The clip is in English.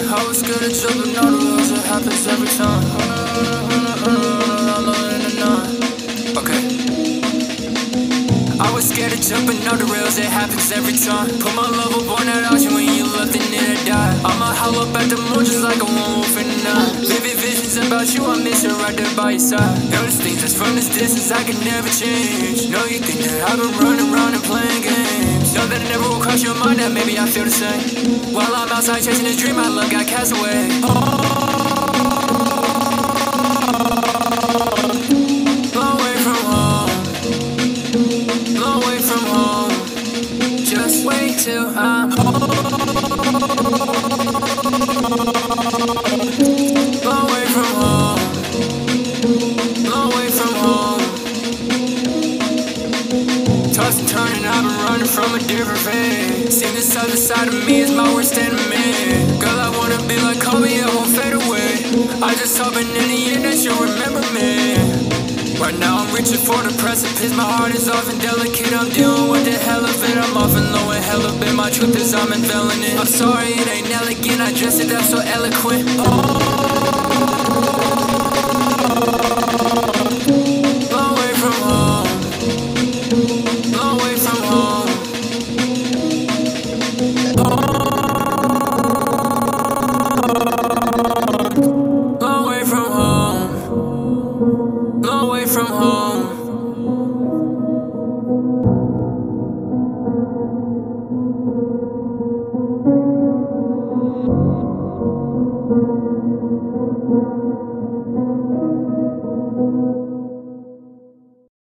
I was scared of jumping out the rules, it happens every time. Okay. I was scared of jumping out the rails, it happens every time. Put my love up on that option when you left and then I died. I'ma howl up at the moon just like a lone wolf in the night. Vivid visions about you, I miss you right there by your side. Notice things that's from this distance I can never change. Know you think that I've been running around and playing games. Know that it never will cross your mind that maybe I feel the same. While I'm outside chasing a dream, my love got cast away. Wait till I'm home. Long way from home. Long way from home. Toss and turning, I've been running from a different fate. Seen this other side of me is my worst enemy. Girl, I wanna be like Kobe, I won't fade away. I just hoping in the end that you'll remember me. Right now I'm reaching for the precipice. My heart is often delicate. I'm dealing with the hell of it. I'm often low and hell of it. My truth is I'm enveloping it. I'm sorry it ain't elegant. I dress it up so eloquent.